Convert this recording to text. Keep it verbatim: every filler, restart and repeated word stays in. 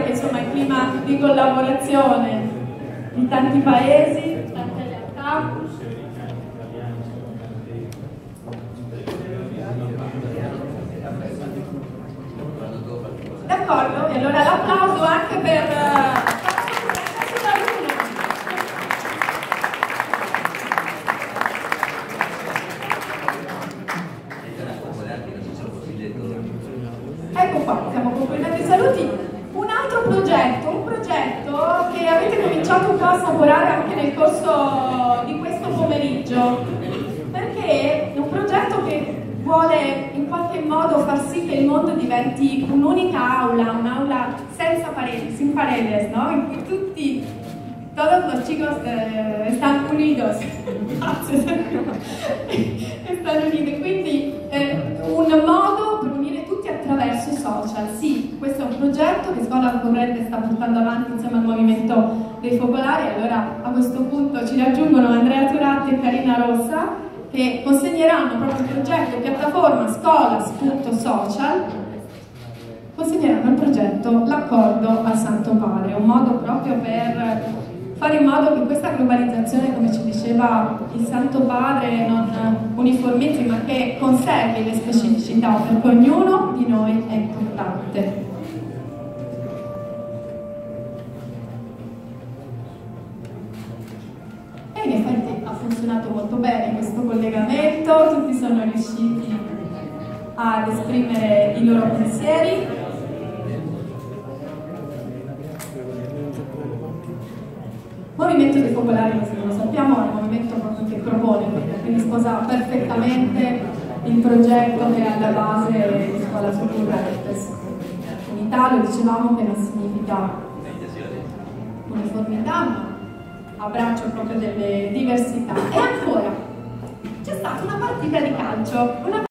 che insomma il clima di collaborazione di tanti paesi, tante realtà. D'accordo, e allora l'applauso anche per... Ecco qua, siamo concludendo i saluti. Un altro progetto, un progetto che avete cominciato un po' a assaporare anche nel corso di questo pomeriggio, perché è un progetto che vuole in qualche modo far sì che il mondo diventi un'unica aula, un'aula senza paredes, sin paredes, ¿no? In cui tutti, todos los chicos eh, están unidos, están unidos, quindi eh, un modo per unire tutti attraverso i social. Sì, questo è un progetto che Scuola Corrente sta portando avanti insieme al Movimento dei Focolari. Allora a questo punto ci raggiungono Andrea Turatti e Carina Rossa, che consegneranno proprio il progetto piattaforma scolas.social, consegneranno il progetto L'accordo al Santo Padre, un modo proprio per fare in modo che questa globalizzazione, come ci diceva il Santo Padre, non uniformizzi ma che conservi le specificità, perché ognuno di noi è importante. E in effetti ha funzionato molto bene questo collegamento, tutti sono riusciti ad esprimere i loro pensieri. Movimento dei Focolari, come lo sappiamo, è un movimento proprio che propone, quindi sposa perfettamente il progetto che è alla base di Scuola Corrente. Unità, lo dicevamo, che non significa uniformità, ma abbraccio proprio delle diversità. E ancora, c'è stata una partita di calcio, una